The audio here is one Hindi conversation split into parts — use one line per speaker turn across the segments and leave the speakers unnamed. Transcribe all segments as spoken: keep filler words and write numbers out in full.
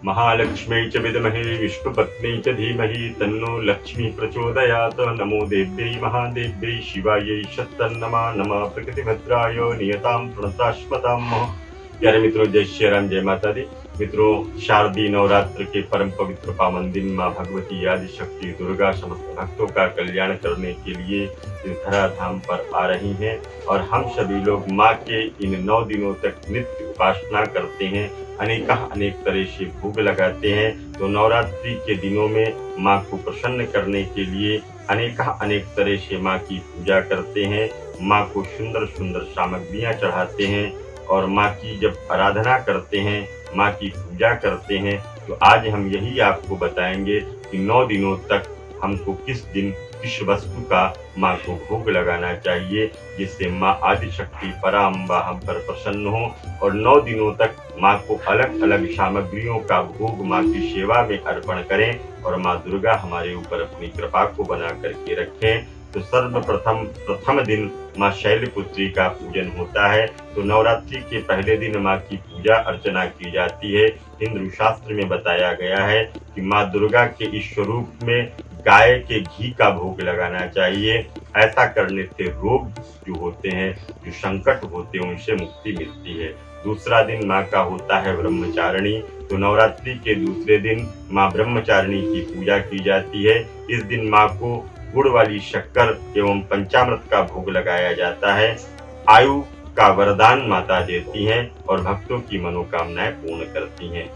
महालक्ष्मी च विद्महे विष्णुपत्नी च धीमहि तन्नो लक्ष्मी प्रचोदयात्। नमो देव्यै महादेव्यै शिवायै शतन्नमा नमः। प्रकृतिभद्राय नियतां प्रणताश्वताम्। प्यारे मित्रों, जय श्री राम, जय माता दी। मित्रों, शारदीय नवरात्र के परम पवित्र पावन दिन माँ भगवती आदि शक्ति दुर्गा समस्त भक्तों का कल्याण करने के लिए इस धरा धाम पर आ रही हैं और हम सभी लोग माँ के इन नौ दिनों तक नित्य उपासना करते हैं, अनेक अनेक तरह से भोग लगाते हैं। तो नवरात्रि के दिनों में माँ को प्रसन्न करने के लिए अनेक अनेक तरह से माँ की पूजा करते हैं, माँ को सुंदर सुंदर सामग्रियाँ चढ़ाते हैं और माँ की जब आराधना करते हैं, माँ की पूजा करते हैं, तो आज हम यही आपको बताएंगे कि नौ दिनों तक हमको किस दिन किस वस्तु का माँ को भोग लगाना चाहिए, जिससे माँ आदि शक्ति पराम्बा हम पर प्रसन्न हो और नौ दिनों तक माँ को अलग अलग सामग्रियों का भोग माँ की सेवा में अर्पण करें और माँ दुर्गा हमारे ऊपर अपनी कृपा को बना करके रखें। तो सर्वप्रथम प्रथम दिन माँ शैलपुत्री का पूजन होता है। तो नवरात्रि के पहले दिन माँ की पूजा अर्चना की जाती है। हिंदू शास्त्र में बताया गया है कि माँ दुर्गा के इस स्वरूप में गाय के घी का भोग लगाना चाहिए। ऐसा करने से रोग जो होते हैं, जो संकट होते हैं, उनसे मुक्ति मिलती है। दूसरा दिन माँ का होता है ब्रह्मचारिणी। तो नवरात्रि के दूसरे दिन माँ ब्रह्मचारिणी की पूजा की जाती है। इस दिन माँ को गुड़ वाली शक्कर एवं पंचामृत का भोग लगाया जाता है। आयु का वरदान माता देती हैं और भक्तों की मनोकामनाएं पूर्ण करती हैं।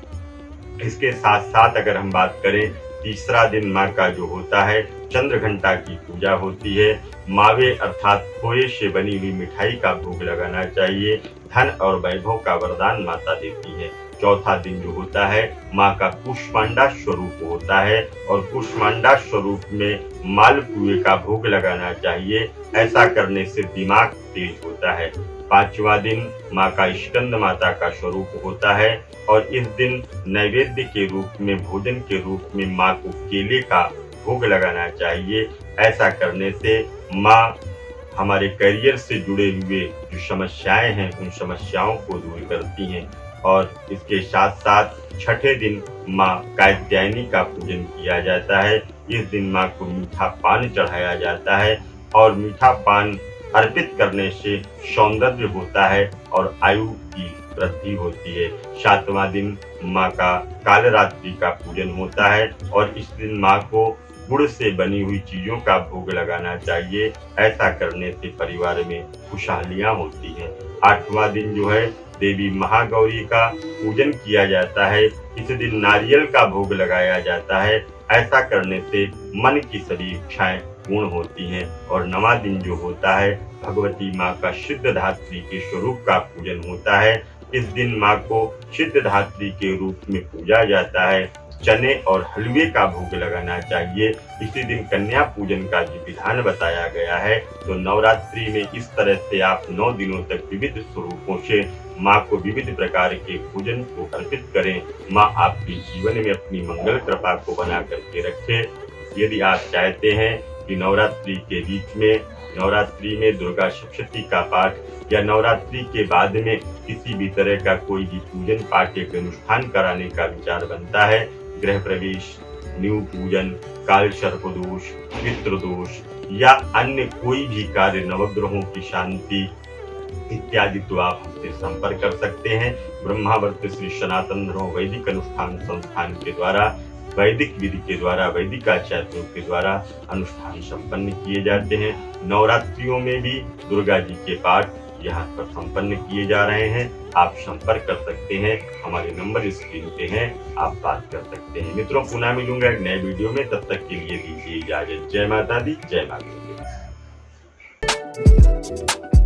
इसके साथ साथ अगर हम बात करें, तीसरा दिन माँ का जो होता है चंद्र घंटा की पूजा होती है। मावे अर्थात खोए से बनी हुई मिठाई का भोग लगाना चाहिए। धन और वैभव का वरदान माता देती है। चौथा दिन जो होता है माँ का कुष्मांडा स्वरूप होता है और कुष्मांडा स्वरूप में मालपुए का भोग लगाना चाहिए। ऐसा करने से दिमाग तेज होता है। पांचवा दिन माँ का स्कंद माता का स्वरूप होता है और इस दिन नैवेद्य के रूप में, भोजन के रूप में माँ को केले का भोग लगाना चाहिए। ऐसा करने से माँ हमारे करियर से जुड़े हुए जो समस्याएं हैं, उन समस्याओं को दूर करती हैं। और इसके साथ साथ छठे दिन माँ कात्यायनी का पूजन किया जाता है। इस दिन माँ को मीठा पान चढ़ाया जाता है और मीठा पान अर्पित करने से सौंदर्य होता है और आयु की वृद्धि होती है। सातवां दिन माँ का कालरात्रि का पूजन होता है और इस दिन माँ को गुड़ से बनी हुई चीजों का भोग लगाना चाहिए। ऐसा करने से परिवार में खुशहालियां होती हैं। आठवां दिन जो है देवी महागौरी का पूजन किया जाता है। इस दिन नारियल का भोग लगाया जाता है। ऐसा करने से मन की सभी इच्छाएं पूर्ण होती हैं। और नवा दिन जो होता है भगवती माँ का सिद्धधात्री के स्वरूप का पूजन होता है। इस दिन माँ को सिद्धधात्री के रूप में पूजा जाता है। चने और हलवे का भोग लगाना चाहिए। इसी दिन कन्या पूजन का भी विधान बताया गया है। तो नवरात्रि में इस तरह से आप नौ दिनों तक विविध स्वरूपों से माँ को विविध प्रकार के पूजन को अर्पित करें। माँ आपके जीवन में अपनी मंगल कृपा को बना करके रखे। यदि आप चाहते हैं कि नवरात्रि के बीच में, नवरात्रि में दुर्गा सप्तशती का पाठ या नवरात्रि के बाद में किसी भी तरह का कोई भी पूजन पाठ एक अनुष्ठान कराने का विचार बनता है, गृह प्रवेश, न्यू पूजन, काल सर्प दोष, पितृ दोष या अन्य कोई भी कार्य, नवग्रहों की शांति इत्यादि, तो आप हमसे संपर्क कर सकते हैं। ब्रह्मावर्त श्री सनातन धर्म वैदिक अनुष्ठान संस्थान के द्वारा, वैदिक विधि के द्वारा, वैदिक आचार्यों के द्वारा अनुष्ठान संपन्न किए जाते हैं। नवरात्रियों में भी दुर्गा जी के पाठ यहाँ पर संपन्न किए जा रहे हैं। आप संपर्क कर सकते हैं, हमारे नंबर स्क्रीन पे हैं, आप बात कर सकते हैं। मित्रों, पुनः मिलूंगा एक नए वीडियो में, तब तक के लिए दीजिए इजाजत। जय माता दी, जय माता दी।